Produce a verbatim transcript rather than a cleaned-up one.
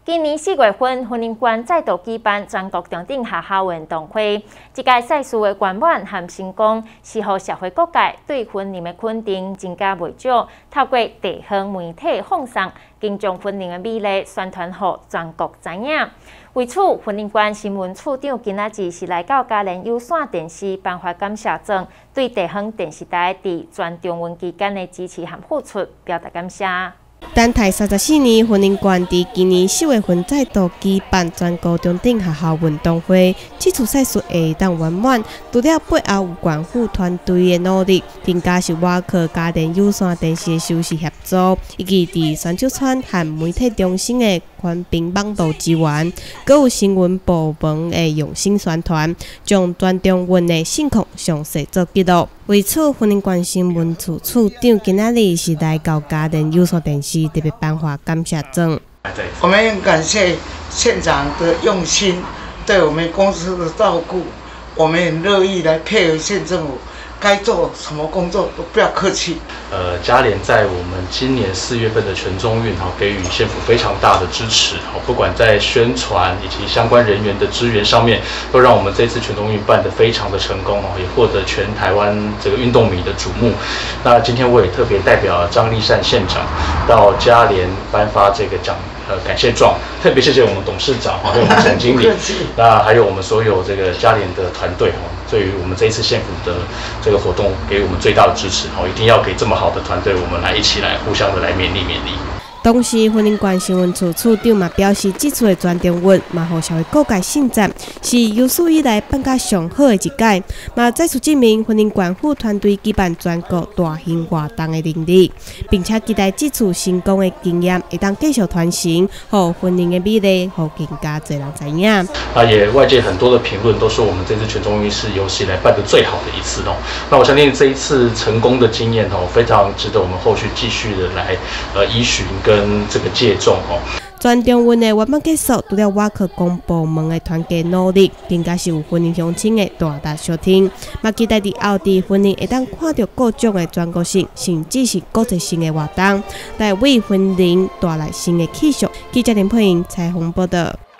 今年四月份，婚姻馆再度举办全国重点学校运动会。这届赛事的圆满和成功，是让社会各界对婚姻的肯定增加不少。透过地方媒体放送，更将婚姻的美丽宣传给全国知影。为此，婚姻馆新闻处长今仔日是来到嘉联有线电视颁发感谢状，对地方电视台伫全中运期间的支持和付出表达感谢。 等待三十四年，婚姻馆伫今年四月份再度举办全国中等学校运动会。这次赛事会当圆满，除了背后有管护团队的努力，更加是外靠嘉联有线电视的收视协助，以及伫选手村和媒体中心的宽频网络支援，阁有新闻部门的用心宣传，将全中运的盛况详细做记录。为此，婚姻馆新闻处处长今仔日是来到嘉联有线电视特别颁发感谢状。 我们很感谢县长的用心，对我们公司的照顾，我们很乐意来配合县政府，该做什么工作都不要客气。 呃，嘉联在我们今年四月份的全中运哈，给予县府非常大的支持，不管在宣传以及相关人员的支援上面，都让我们这次全中运办得非常的成功哦，也获得全台湾这个运动迷的瞩目。那今天我也特别代表张立善县长到嘉联颁发这个奖。呃，感谢状，特别谢谢我们董事长，还有我们总经理，那还有我们所有这个嘉联的团队哈，对于我们这一次县府的这个活动，给我们最大的支持哈，一定要给这么好的团队，我们来一起来互相的来勉励勉励。 同时，婚姻馆新闻处处长嘛表示，这次的全中运嘛，互社会各界盛赞，是有史以来办甲上好的一届，嘛再次证明婚姻馆副团队举办全国大型活动的能力，并且期待这次成功的经验会当继续传承，互婚姻的美丽，互更加侪人知影。 啊，也外界很多的评论都说我们这次全中运是有史以来办得最好的一次哦。那我相信这一次成功的经验哦，非常值得我们后续继续的来呃依循跟。跟这个借重哦， 全中运的圆满结束，除了我靠公部门的团结努力，更加是有婚姻乡亲的大大小听。嘛期待伫后地婚姻会当看到各种的全国性，甚至是国际性的活动，来为婚姻带来新的气象。记者林佩莹采访报道。